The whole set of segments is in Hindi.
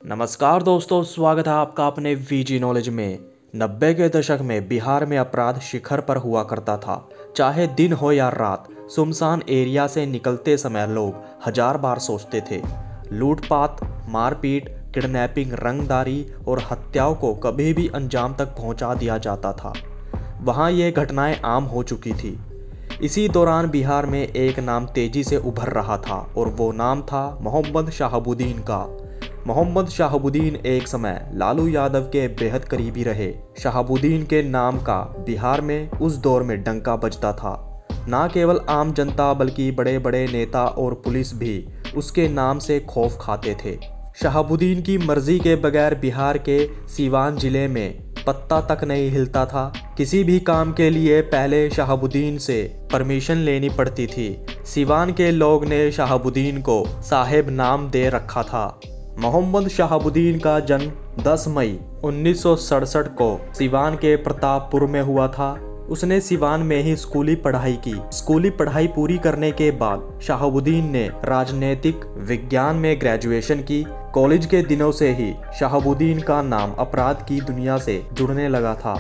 नमस्कार दोस्तों, स्वागत है आपका अपने वीजी नॉलेज में। 90 के दशक में बिहार में अपराध शिखर पर हुआ करता था। चाहे दिन हो या रात, सुनसान एरिया से निकलते समय लोग हजार बार सोचते थे। लूटपाट, मारपीट, किडनैपिंग, रंगदारी और हत्याओं को कभी भी अंजाम तक पहुंचा दिया जाता था। वहां ये घटनाएं आम हो चुकी थी। इसी दौरान बिहार में एक नाम तेजी से उभर रहा था और वो नाम था मोहम्मद शहाबुद्दीन का। मोहम्मद शहाबुद्दीन एक समय लालू यादव के बेहद करीबी रहे। शहाबुद्दीन के नाम का बिहार में उस दौर में डंका बजता था। ना केवल आम जनता बल्कि बड़े बड़े नेता और पुलिस भी उसके नाम से खौफ खाते थे। शहाबुद्दीन की मर्जी के बगैर बिहार के सीवान जिले में पत्ता तक नहीं हिलता था। किसी भी काम के लिए पहले शहाबुद्दीन से परमिशन लेनी पड़ती थी। सीवान के लोग ने शहाबुद्दीन को साहेब नाम दे रखा था। मोहम्मद शहाबुद्दीन का जन्म 10 मई 1967 को सीवान के प्रतापपुर में हुआ था। उसने सीवान में ही स्कूली पढ़ाई की। स्कूली पढ़ाई पूरी करने के बाद शहाबुद्दीन ने राजनीतिक विज्ञान में ग्रेजुएशन की। कॉलेज के दिनों से ही शहाबुद्दीन का नाम अपराध की दुनिया से जुड़ने लगा था।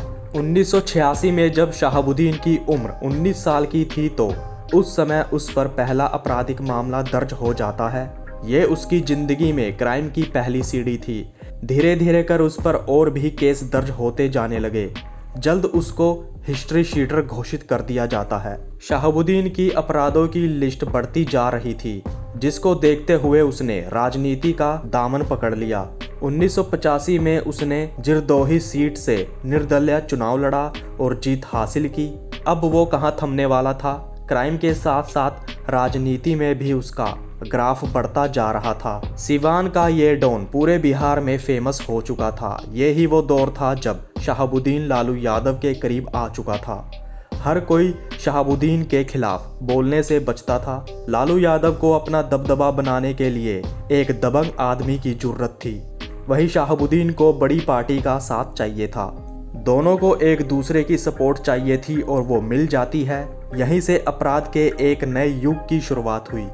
1986 में जब शहाबुद्दीन की उम्र 19 साल की थी तो उस समय उस पर पहला आपराधिक मामला दर्ज हो जाता है। ये उसकी जिंदगी में क्राइम की पहली सीढ़ी थी। धीरे धीरे कर उस पर और भी केस दर्ज होते जाने लगे। जल्द उसको हिस्ट्री शीटर घोषित कर दिया जाता है। शहाबुद्दीन की अपराधों की लिस्ट बढ़ती जा रही थी, जिसको देखते हुए उसने राजनीति का दामन पकड़ लिया। 1985 में उसने जिरदोही सीट से निर्दलीय चुनाव लड़ा और जीत हासिल की। अब वो कहाँ थमने वाला था। क्राइम के साथ साथ राजनीति में भी उसका ग्राफ बढ़ता जा रहा था। सीवान का ये डॉन पूरे बिहार में फेमस हो चुका था। ये ही वो दौर था जब शहाबुद्दीन लालू यादव के करीब आ चुका था। हर कोई शहाबुद्दीन के खिलाफ बोलने से बचता था। लालू यादव को अपना दबदबा बनाने के लिए एक दबंग आदमी की जरूरत थी। वहीं शहाबुद्दीन को बड़ी पार्टी का साथ चाहिए था। दोनों को एक दूसरे की सपोर्ट चाहिए थी और वो मिल जाती है। यहीं से अपराध के एक नए युग की शुरुआत हुई।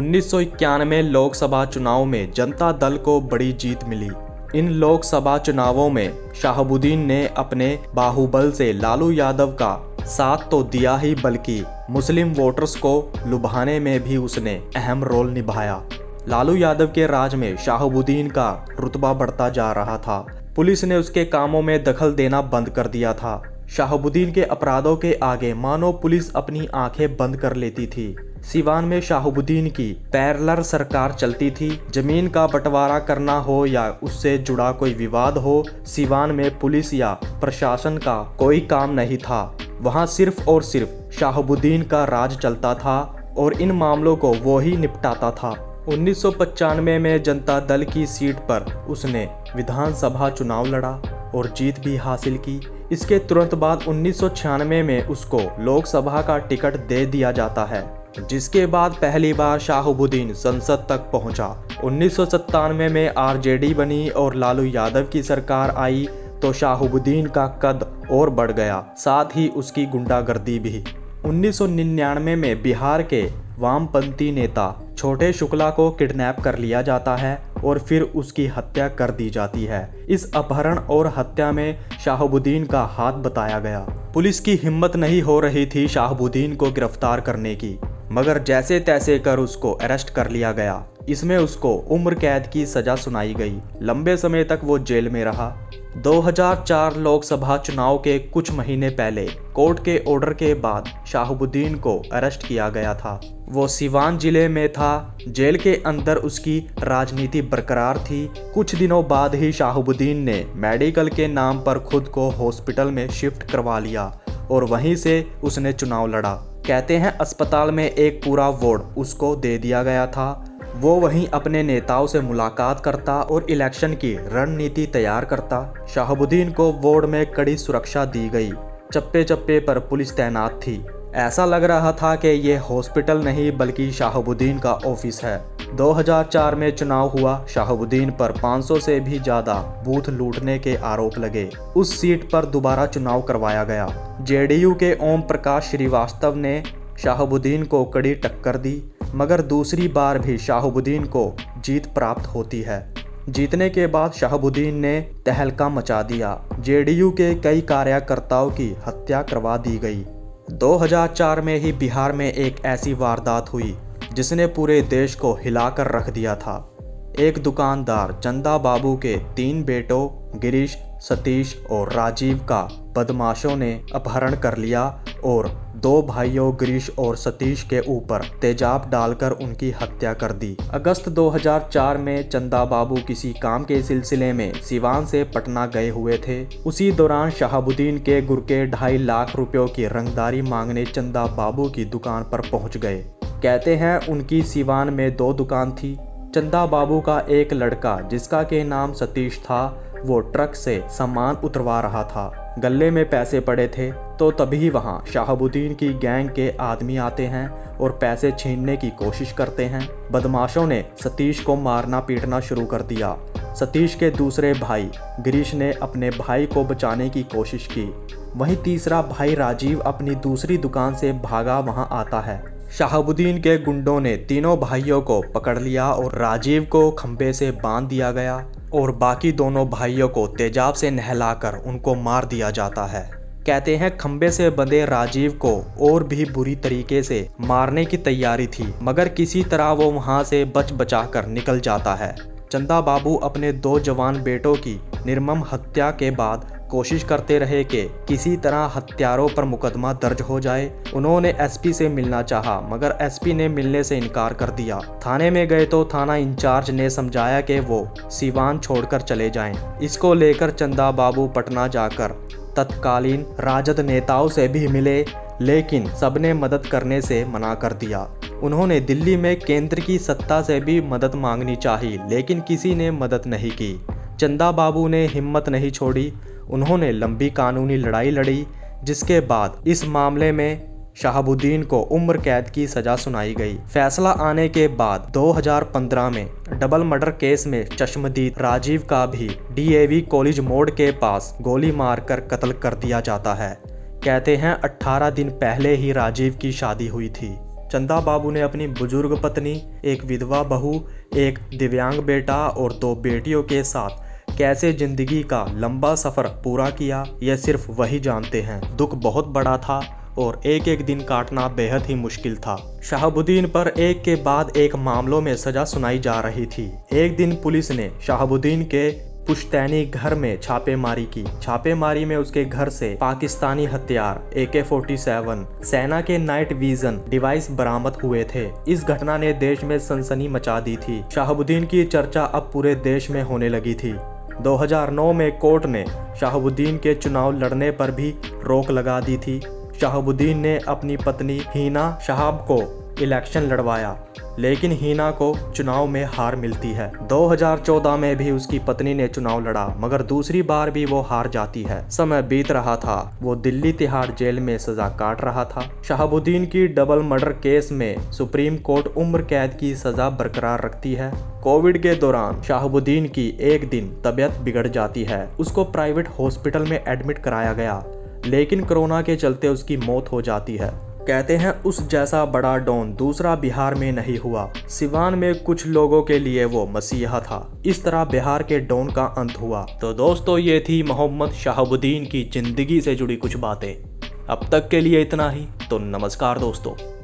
1991 लोकसभा चुनाव में जनता दल को बड़ी जीत मिली। इन लोकसभा चुनावों में शहाबुद्दीन ने अपने बाहुबल से लालू यादव का साथ तो दिया ही, बल्कि मुस्लिम वोटर्स को लुभाने में भी उसने अहम रोल निभाया। लालू यादव के राज में शहाबुद्दीन का रुतबा बढ़ता जा रहा था। पुलिस ने उसके कामों में दखल देना बंद कर दिया था। शहाबुद्दीन के अपराधों के आगे मानो पुलिस अपनी आंखें बंद कर लेती थी। सीवान में शहाबुद्दीन की पैरेलल सरकार चलती थी। जमीन का बंटवारा करना हो या उससे जुड़ा कोई विवाद हो, सीवान में पुलिस या प्रशासन का कोई काम नहीं था। वहां सिर्फ और सिर्फ शहाबुद्दीन का राज चलता था और इन मामलों को वो ही निपटाता था। 1995 में जनता दल की सीट पर उसने विधानसभा चुनाव लड़ा और जीत भी हासिल की। इसके तुरंत बाद 1996 में उसको लोकसभा का टिकट दे दिया जाता है, जिसके बाद पहली बार शहाबुद्दीन संसद तक पहुंचा। 1997 में आरजेडी बनी और लालू यादव की सरकार आई तो शहाबुद्दीन का कद और बढ़ गया, साथ ही उसकी गुंडागर्दी भी। 1999 में बिहार के वामपंथी नेता छोटे शुक्ला को किडनैप कर लिया जाता है और फिर उसकी हत्या कर दी जाती है। इस अपहरण और हत्या में शहाबुद्दीन का हाथ बताया गया। पुलिस की हिम्मत नहीं हो रही थी शहाबुद्दीन को गिरफ्तार करने की, मगर जैसे तैसे कर उसको अरेस्ट कर लिया गया। इसमें उसको उम्र कैद की सजा सुनाई गई। लंबे समय तक वो जेल में रहा। 2004 लोकसभा चुनाव के कुछ महीने पहले कोर्ट के ऑर्डर के बाद शहाबुद्दीन को अरेस्ट किया गया था। वो सीवान जिले में था। जेल के अंदर उसकी राजनीति बरकरार थी। कुछ दिनों बाद ही शहाबुद्दीन ने मेडिकल के नाम पर खुद को हॉस्पिटल में शिफ्ट करवा लिया और वहीं से उसने चुनाव लड़ा। कहते हैं अस्पताल में एक पूरा वार्ड उसको दे दिया गया था। वो वहीं अपने नेताओं से मुलाकात करता और इलेक्शन की रणनीति तैयार करता। शहाबुद्दीन को वार्ड में कड़ी सुरक्षा दी गई। चप्पे चप्पे पर पुलिस तैनात थी। ऐसा लग रहा था कि ये हॉस्पिटल नहीं बल्कि शहाबुद्दीन का ऑफिस है। 2004 में चुनाव हुआ। शहाबुद्दीन पर 500 से भी ज़्यादा बूथ लूटने के आरोप लगे। उस सीट पर दोबारा चुनाव करवाया गया। जेडीयू के ओम प्रकाश श्रीवास्तव ने शहाबुद्दीन को कड़ी टक्कर दी, मगर दूसरी बार भी शहाबुद्दीन को जीत प्राप्त होती है। जीतने के बाद शहाबुद्दीन ने तहलका मचा दिया। जेडीयू के कई कार्यकर्ताओं की हत्या करवा दी गई। 2004 में ही बिहार में एक ऐसी वारदात हुई जिसने पूरे देश को हिलाकर रख दिया था। एक दुकानदार चंदा बाबू के 3 बेटों गिरीश, सतीश और राजीव का बदमाशों ने अपहरण कर लिया और 2 भाइयों गिरीश और सतीश के ऊपर तेजाब डालकर उनकी हत्या कर दी। अगस्त 2004 में चंदा बाबू किसी काम के सिलसिले में सिवान से पटना गए हुए थे। उसी दौरान शहाबुद्दीन के गुर्गे 2.5 लाख रुपयों की रंगदारी मांगने चंदा बाबू की दुकान पर पहुंच गए। कहते हैं उनकी सिवान में 2 दुकान थी। चंदा बाबू का एक लड़का जिसका के नाम सतीश था, वो ट्रक से सामान उतरवा रहा था। गले में पैसे पड़े थे तो तभी वहां शहाबुद्दीन की गैंग के आदमी आते हैं और पैसे छीनने की कोशिश करते हैं। बदमाशों ने सतीश को मारना पीटना शुरू कर दिया। सतीश के दूसरे भाई गिरीश ने अपने भाई को बचाने की कोशिश की। वहीं तीसरा भाई राजीव अपनी दूसरी दुकान से भागा वहां आता है। शहाबुद्दीन के गुंडों ने तीनों भाइयों को पकड़ लिया और राजीव को खंबे से बांध दिया गया और बाकी दोनों भाइयों को तेजाब से नहलाकर उनको मार दिया जाता है। कहते हैं खंबे से बंधे राजीव को और भी बुरी तरीके से मारने की तैयारी थी, मगर किसी तरह वो वहां से बचाकर निकल जाता है। चंदा बाबू अपने 2 जवान बेटों की निर्मम हत्या के बाद कोशिश करते रहे कि किसी तरह हत्यारों पर मुकदमा दर्ज हो जाए। उन्होंने एसपी से मिलना चाहा, मगर एसपी ने मिलने से इनकार कर दिया। थाने में गए तो थाना इंचार्ज ने समझाया कि वो सिवान छोड़कर चले जाएं। इसको लेकर चंदा बाबू पटना जाकर तत्कालीन राजद नेताओं से भी मिले, लेकिन सबने मदद करने से मना कर दिया। उन्होंने दिल्ली में केंद्र की सत्ता से भी मदद मांगनी चाहिए, लेकिन किसी ने मदद नहीं की। चंदा बाबू ने हिम्मत नहीं छोड़ी। उन्होंने लंबी कानूनी लड़ाई लड़ी, जिसके बाद इस मामले में शहाबुद्दीन को उम्र कैद की सजा सुनाई गई। फैसला आने के बाद 2015 में डबल मर्डर केस में चश्मदीद राजीव का भी DAV कॉलेज मोड़ के पास गोली मारकर कत्ल कर दिया जाता है। कहते हैं 18 दिन पहले ही राजीव की शादी हुई थी। चंदा बाबू ने अपनी बुजुर्ग पत्नी, एक विधवा बहू, एक दिव्यांग बेटा और 2 बेटियों के साथ कैसे जिंदगी का लंबा सफर पूरा किया, यह सिर्फ वही जानते हैं। दुख बहुत बड़ा था और एक एक दिन काटना बेहद ही मुश्किल था। शहाबुद्दीन पर एक के बाद एक मामलों में सजा सुनाई जा रही थी। एक दिन पुलिस ने शहाबुद्दीन के पुश्तैनी घर में छापेमारी की। छापेमारी में उसके घर से पाकिस्तानी हथियार AK-47, सेना के नाइट विजन डिवाइस बरामद हुए थे। इस घटना ने देश में सनसनी मचा दी थी। शहाबुद्दीन की चर्चा अब पूरे देश में होने लगी थी। 2009 में कोर्ट ने शहाबुद्दीन के चुनाव लड़ने पर भी रोक लगा दी थी। शहाबुद्दीन ने अपनी पत्नी हीना शहाब को इलेक्शन लड़वाया, लेकिन हीना को चुनाव में हार मिलती है। 2014 में भी उसकी पत्नी ने चुनाव लड़ा, मगर दूसरी बार भी वो हार जाती है। समय बीत रहा था, वो दिल्ली तिहाड़ जेल में सजा काट रहा था। शहाबुद्दीन की डबल मर्डर केस में सुप्रीम कोर्ट उम्र कैद की सजा बरकरार रखती है। कोविड के दौरान शहाबुद्दीन की एक दिन तबीयत बिगड़ जाती है। उसको प्राइवेट हॉस्पिटल में एडमिट कराया गया, लेकिन कोरोना के चलते उसकी मौत हो जाती है। कहते हैं उस जैसा बड़ा डॉन दूसरा बिहार में नहीं हुआ। सिवान में कुछ लोगों के लिए वो मसीहा था। इस तरह बिहार के डॉन का अंत हुआ। तो दोस्तों, ये थी मोहम्मद शहाबुद्दीन की जिंदगी से जुड़ी कुछ बातें। अब तक के लिए इतना ही। तो नमस्कार दोस्तों।